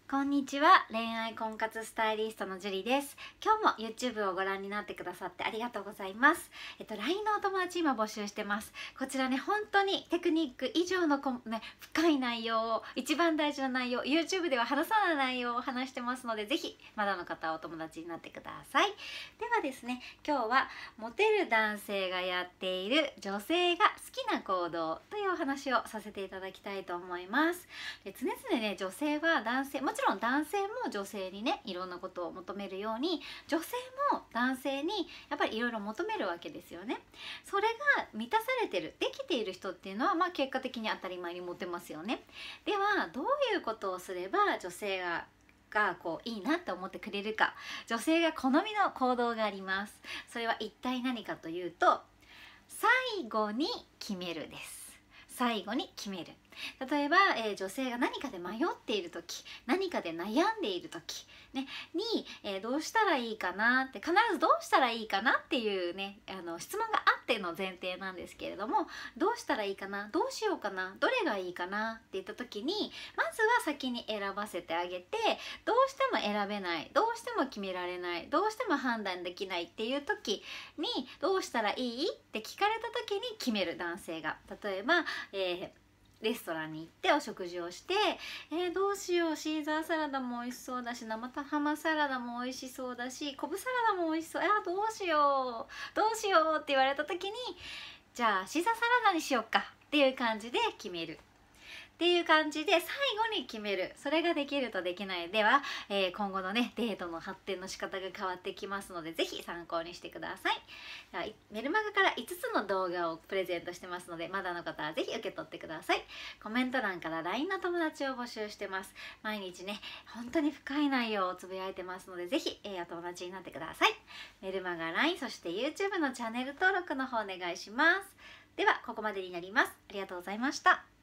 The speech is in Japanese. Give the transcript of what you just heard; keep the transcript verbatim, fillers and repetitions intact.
こんにちは。恋愛婚活スタイリストのジュリです。今日も YouTube をご覧になってくださってありがとうございます。えっと ライン のお友達今募集してます。こちらね、本当にテクニック以上のこね深い内容を、一番大事な内容、YouTube では話さない内容を話してますので、ぜひまだの方はお友達になってください。ではですね、今日はモテる男性がやっている女性が好きな行動というお話をさせていただきたいと思います。で常々ね、女性は男性、もちろん男性も女性にねいろんなことを求めるように、女性も男性にやっぱりいろいろ求めるわけですよね。それが満たされてる、できている人っていうのは、まあ結果的に当たり前にモテますよね。ではどういうことをすれば女性ががこういいなって思ってくれるか、女性が好みの行動があります。それは一体何かというと、最後に決めるです。最後に決める。例えば、えー、女性が何かで迷っている時、何かで悩んでいる時、ね、に、えー、どうしたらいいかなって、必ずどうしたらいいかなっていうね、あの質問があっての前提なんですけれども、どうしたらいいかな、どうしようかな、どれがいいかなって言った時に、まずは先に選ばせてあげて、どうしても選べない、どうしても決められない、どうしても判断できないっていう時に、どうしたらいいって聞かれた時に決める男性が、例えば、えーレストランに行ってお食事をして、えー、どうしよう、シーザーサラダも美味しそうだし、生ハサラダも美味しそうだし、昆布サラダも美味しそう、あどうしようどうしようって言われた時に、じゃあシーザーサラダにしようかっていう感じで決めるっていう感じで最後に決める。それができるとできないでは、えー、今後のねデートの発展の仕方が変わってきますので、ぜひ参考にしてください。ではメルマガからいつつの動画をプレゼントしてますので、まだの方はぜひ受け取ってください。コメント欄から ライン の友達を募集してます。毎日ね本当に深い内容をつぶやいてますので、ぜひ、えー、お友達になってください。メルマガ、ライン、そして YouTube のチャンネル登録の方お願いします。ではここまでになります。ありがとうございました。